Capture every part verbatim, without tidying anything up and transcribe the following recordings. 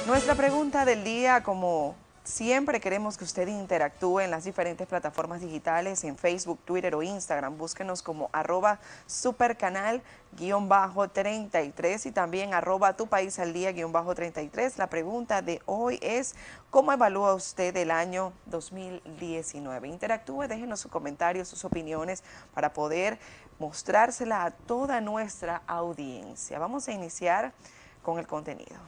Nuestra pregunta del día, como siempre, queremos que usted interactúe en las diferentes plataformas digitales, en Facebook, Twitter o Instagram. Búsquenos como arroba supercanal guión bajo treinta y tres y también arroba tu país al día guión bajo treinta y tres. La pregunta de hoy es: ¿cómo evalúa usted el año dos mil diecinueve? Interactúe, déjenos sus comentarios, sus opiniones para poder mostrársela a toda nuestra audiencia. Vamos a iniciar con el contenido.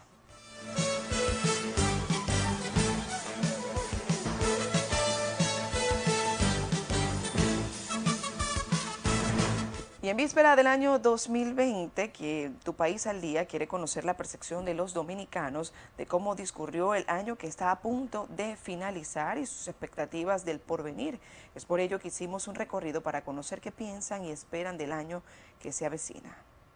Y en víspera del año dos mil veinte, que Tu País al Día quiere conocer la percepción de los dominicanos de cómo discurrió el año que está a punto de finalizar y sus expectativas del porvenir. Es por ello que hicimos un recorrido para conocer qué piensan y esperan del año que se avecina.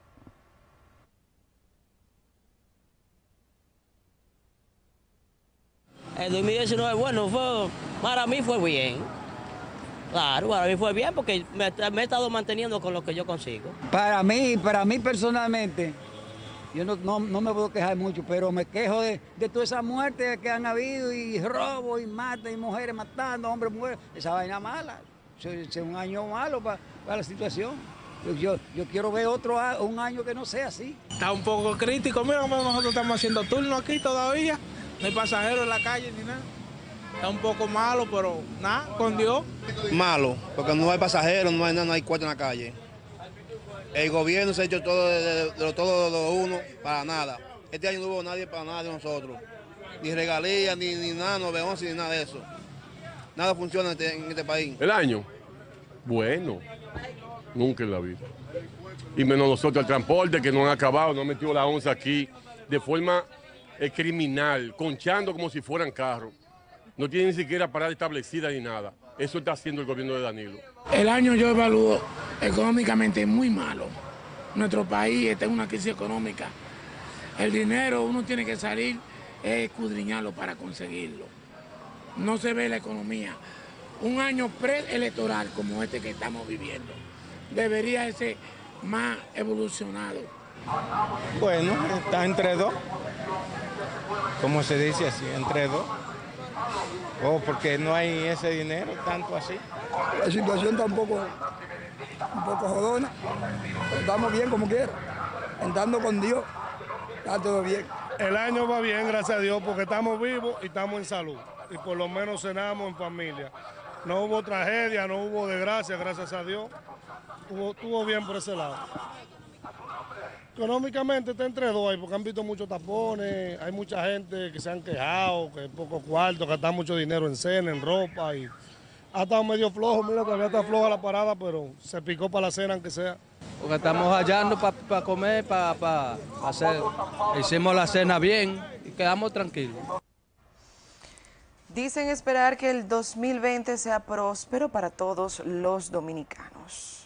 El dos mil diecinueve, bueno, fue, para mí fue bien. Claro, para mí fue bien porque me, me he estado manteniendo con lo que yo consigo. Para mí, para mí personalmente, yo no, no, no me puedo quejar mucho, pero me quejo de, de todas esas muertes que han habido, y robo, y mata, y mujeres matando, hombres, mujeres, esa vaina mala. Es un año malo para, para la situación. Yo, yo, yo quiero ver otro un año que no sea así. Está un poco crítico, mira cómo nosotros estamos haciendo turno aquí todavía, no hay pasajeros en la calle ni nada. Está un poco malo, pero nada, con Dios. Malo, porque no hay pasajeros, no hay nada, no hay cuarto en la calle. El gobierno se ha hecho todo de, de, de, de todo lo uno para nada. Este año no hubo nadie para nada de nosotros. Ni regalías, ni, ni nada, no vemos ni nada de eso. Nada funciona en este, en este país. El año, bueno, nunca en la vida. Y menos nosotros, el transporte que no han acabado, no han metido la onza aquí de forma eh, criminal, conchando como si fueran carros. No tiene ni siquiera parada establecida ni nada. Eso está haciendo el gobierno de Danilo. El año yo evalúo económicamente muy malo. Nuestro país está en una crisis económica. El dinero uno tiene que salir, es escudriñarlo para conseguirlo. No se ve la economía. Un año preelectoral como este que estamos viviendo debería ser más evolucionado. Bueno, está entre dos. Como se dice así, entre dos. Oh, porque no hay ese dinero tanto así. La situación está un poco, un poco jodona. Estamos bien como quiera. Andando con Dios, está todo bien. El año va bien, gracias a Dios, porque estamos vivos y estamos en salud. Y por lo menos cenamos en familia. No hubo tragedia, no hubo desgracia, gracias a Dios. Estuvo, estuvo bien por ese lado. Económicamente está entre dos ahí, porque han visto muchos tapones, hay mucha gente que se han quejado, que es poco cuarto, que está mucho dinero en cena, en ropa, y ha estado medio flojo, mira, todavía está floja la parada, pero se picó para la cena aunque sea. Porque estamos hallando para pa comer, para pa hacer, hicimos la cena bien y quedamos tranquilos. Dicen esperar que el dos mil veinte sea próspero para todos los dominicanos.